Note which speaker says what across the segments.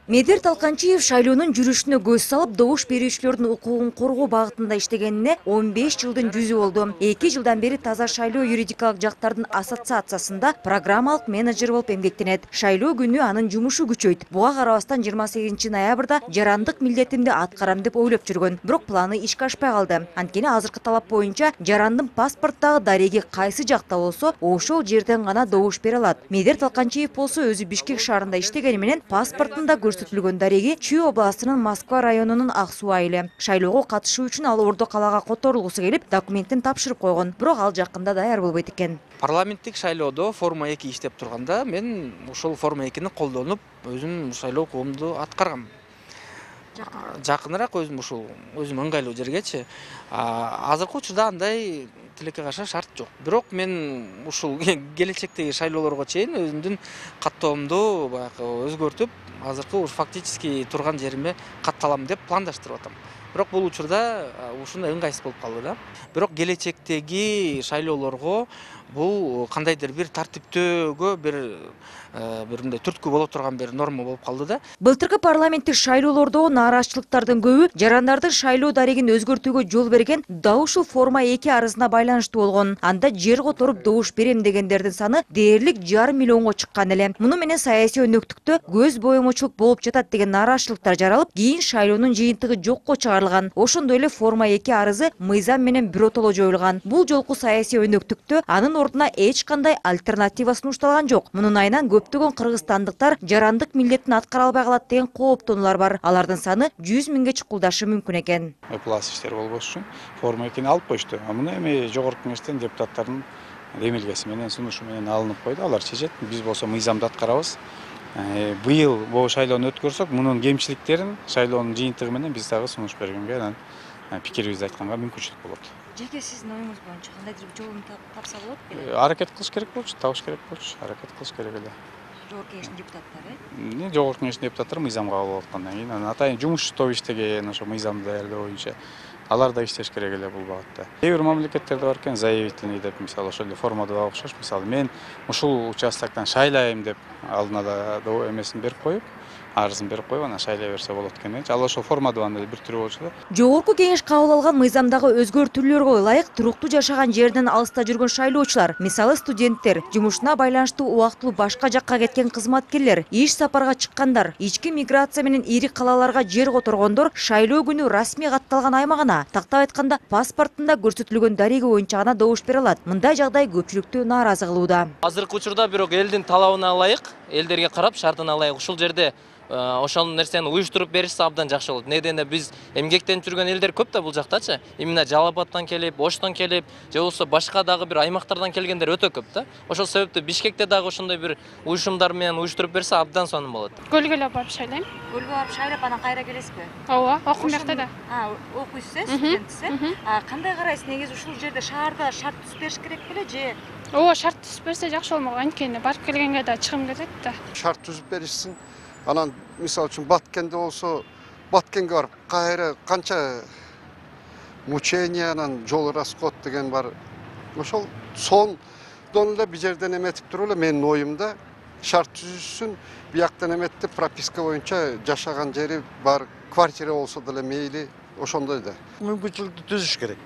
Speaker 1: Медер Талканчиев шайлоонун жүрүшүнө көз салып, добуш берүүчүлөрдүн укугун коргоо багытында иштегенине 15 жылдын жүзү болду. 2 жылдан бери Таза шайлоо юридикалык жактардын ассоциациясында программалык менеджер болуп эмгектенет. Шайлоо күнү анын жумушу күчөйт. Буга карабастан 28 ноябрда жарандык милдетимди аткарам деп ойлоп жүргөн. Бирок планы ишке ашпай калды. Анткени азыркы талап боюнча жарандын паспорттагы дареги кайсы жакта болсо, ошол жерден гана добуш бере алат. Медер Талканчиев болсо өзү Бишкек шаарында иштегени менен паспортунда көрсөтүлгөн дареги Чүй областынын Москва районунун Ак Суу айылы. Шайлоого катышуу үчүн ал Ордо калаага которулгусу келип, документин тапшырып койгон. Бирок ал жакында даяр болбойт экен.
Speaker 2: Парламенттик шайлоодо форма 2 иштеп турганда мен ошол форма 2-ни колдонуп, өзүм шайлоо укугумду аткаргам. Жакыныраак өзүм ыңгайлуу жергечи. Азыркы учурда андай тилекке каршы шарт жок. Бирок мен ушул келечектеги шайлоолорго чейин өзүмдүн каттоомду баягы өзгөртүп, азыркы фактически турган жериме катталам деп пландаштырып атам. Бирок бул учурда ушундай ыңгайсыз болуп калды да. Бирок келечектеги шайлоолорго бул кандайдыр бир тартиптөөгө мындай түрткү боло турган бир норма болуп калды да.
Speaker 1: Былтыркы парламенттик шайлоолордо нааразычылыктардын көбү жарандардын шайлоо дарегин өзгөртүүгө жол берген дал ушул форма 2 арызына байланыштуу болгон. Анда жер которуп добуш берем дегендердин саны дээрлик 1,5 миллионго чыккан эле. Муну менен саясий өнөктүктө көз боемочулук болуп жатат деген нааразычылыктар жаралып, кийин шайлоонун жыйынтыгы жокко чыгарылган. Ошондой эле форма 2 арызы мыйзам менен биротоло жоюлган. Бул жолку саясий өнөктүктө анын ордуна эч кандай альтернатива сунушталган жок. Мунун айынан көптөгөн кыргызстандыктар жарандык милдетин аткара албай калат деген кооптонуулар бар. Алардын саны 100 миңге чукулдашы мүмкүн экен.
Speaker 3: Плас иштер болбош үчүн форма 2-ни алып коюшту. Муну эми жогорку кеңештен депутаттардын эмилгеси менен, сунушу менен алынып койду. Алар чечет. Биз болсо мыйзамды аткарабыз. Быйыл бул шайлоону өткөрсөк, мунун кемчиликтерин шайлоонун жыйынтыгы менен биз дагы сунуш бергенге, анан пикирибизди айтканга мүмкүнчүлүк болот.
Speaker 1: Жеке сиздин оюңуз боюнча кандайдыр бир жолун тапса болот беле?
Speaker 3: Аракет кылыш керек болчу, табыш керек болчу, аракет кылыш керек эле.
Speaker 1: Жогорку кеңештин депутаттары?
Speaker 3: Жогорку кеңештин депутаттары мыйзамга кабыл аткандан кийин анан атайын жумуш тобу иштеген, ошо мыйзамды даярдоо боюнча алар да иштеш керек эле бул багытта. Кээ бир мамлекеттерде бар экен, заявительный деп, мисалы ошол эле формада окшош, мисалы мен ушул участоктон шайлайм деп алдына да эмесин берип коюп, арызын берип коюп, анан шайлай берсе болот экен. Ал ошол формада андай бир түрү болчу да.
Speaker 1: Жогорку кеңеш кабыл алган мыйзамдагы өзгөртүүлөргө ылайык туруктуу жашаган жерден алыста жүргөн шайлоочулар, мисалы студенттер, жумушуна байланыштуу убактылуу башка жакка кеткен кызматкерлер, иш сапарга чыккандар, ички миграция менен ири калаларга жер которгондор шайлоо күнү расмий катталган аймагына, тактап айтканда паспортунда көрсөтүлгөн дареги боюнча гана добуш бере алат. Мындай жагдай көпчүлүктү нааразы кылууда.
Speaker 4: Азыркы учурда бирок элдин талабына ылайык, элдерге карап шартына ылайык ушул жерде ошол нерсени уюштуруп беришсе абдан жакшы болот. Неден биз эмгектенип жүргөн элдер көп да бул жактачы. Именно Жалал-Абадтан келип, Оштон келип, же болбосо башка дагы бир аймактардан келгендер өтө көп да. Ошол себептен Бишкекте дагы ошондой бир уюшумдар менен уюштуруп берсе абдан сонун болот.
Speaker 5: Көлгөлө барып шайлайм.
Speaker 1: Көлгө барып шайлап анан кайра келесизби?
Speaker 5: Ооба, окуум жакта да.
Speaker 1: Окуйсуз, студентсиз. Кандай карайсыз? Негизи ушул жерде шаарда шарт түзүп бериш керек беле же?
Speaker 5: Ооба, шарт түзүп берсе жакшы болмок. Анткени барып келгенге да чыгым кетет да.
Speaker 6: Шарт түзүп беришсин. Анан мисалы үчүн Баткенде болсо, Баткенге барып кайра канча мучение, анан жол расход деген бар. Ошол сондон эле бир жерден эметип туруп эле менин оюмда шарт түзүлсүн, бияктан эметип прописка боюнча жашаган жери бар, квартира болсо деле мейли, ошондой да.
Speaker 7: Мүмкүнчүлүктү түзүш керек.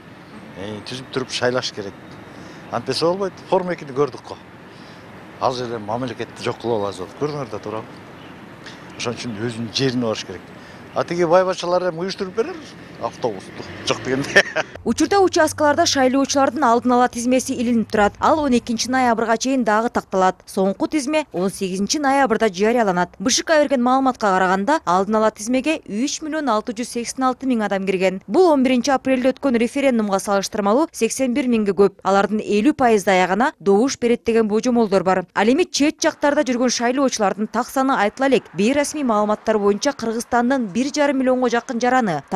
Speaker 7: Түзүп туруп шайлаш керек. Антесе болбойт. Форма 2-ни көрдүк го. Ал жерде мамлекетти жок кылып алабыз. Көрүңөр да туурабы? Ошон үчүн өзүнүн жерине барыш керек. Атиги байбачалар эми уюштуруп берер автобусту. Жок дегенде.
Speaker 1: Учурда участкаларда шайлоочулардын алдын ала тизмеси илинип турат. Ал 12 ноябрга чейин дагы такталат. Соңку тизме 18 ноябрда жарыяланат. БШК берген маалыматка караганда, алдын ала тизмеге 3 миллион 686 миң адам кирген. Бул 11 апрелде өткөн референдумга салыштырмалуу 81 миңге көп. Алардын 50% аягына добуш берет деген божомолдор бар. Ал эми чет жактарда жүргөн шайлоочулардын так саны айтыла элек. Бейрасмий маалыматтар боюнча Кыргызстандын 1,5 миллионго жакын жараны, тагыраагы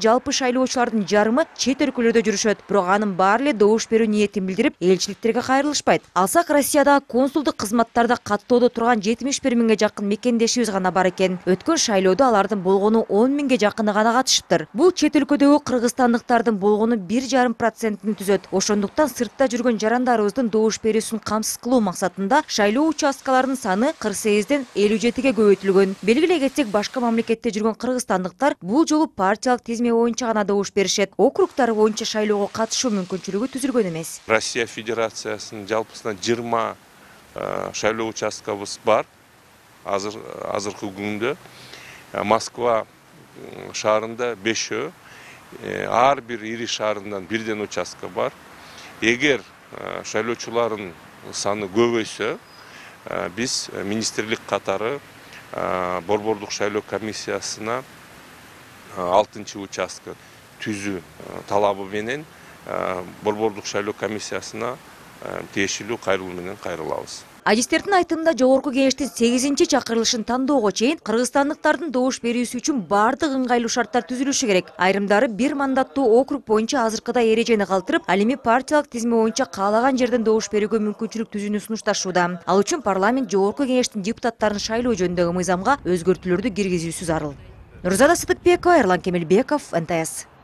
Speaker 1: жалпы шайлоочулардын жарымы чет өлкөлөрдө жүрүшөт. Бирок анын баары эле добуш берүү ниетин билдирип, элчиликтерге кайрылышпайт. Алсак Россиядагы консулдук кызматтарда каттоодо турган 71 миңге жакын мекендешибиз гана бар экен. Өткөн шайлоодо алардын болгону 10 миңге жакыны гана катышыптыр. Бул чет өлкөдөгү кыргызстандыктардын болгону 1,5%-ин түзөт. Ошондуктан сыртта жүргөн жарандарыбыздын добуш берүүсүн камсыз кылуу максатында шайлоо участкаларынын саны 48ден 57ге көбөйтүлгөн. Белгилей кетсек, башка мамлекетте жүргөн кыргызстандыктар бул жолу партиялык тизме боюнча гана добуш беришет. Округтары боюнча шайлоого катышуу мүмкүнчүлүгү түзүлгөн эмес.
Speaker 8: Россия Федерациясынын жалпысынан 20 шайлоо участкабыз бар. Азыркы күндө Москва шаарында 5, ар бир ири шаарынан бирден участка бар. Эгер шайлоочулардын саны көбөйсө, биз министрлик катары Борбордук шайлоо комиссиясына 6 участка түзүү талабы менен Борбордук шайлоо комиссиясына тиешелүү кайрылуу менен кайрылабыз.
Speaker 1: Адистердин айтымында жогорку кеңештин 8-чакырылышын тандоого чейин кыргызстандыктардын добуш берүүсү үчүн бардык ыңгайлуу шарттар түзүлүшү керек. Айрымдары бир мандаттуу округ боюнча азыркыдай эрежени калтырып, ал эми партиялык тизме боюнча каалаган жерден добуш берүүгө мүмкүнчүлүк түзүүнү сунушташууда. Ал үчүн парламент жогорку кеңештин депутаттарын шайлоо жөнүндөгү мыйзамга өзгөртүүлөрдү киргизүүсү зарыл. Нурзада Сыдыкбекова, Эрлан Кемелбеков, НТС.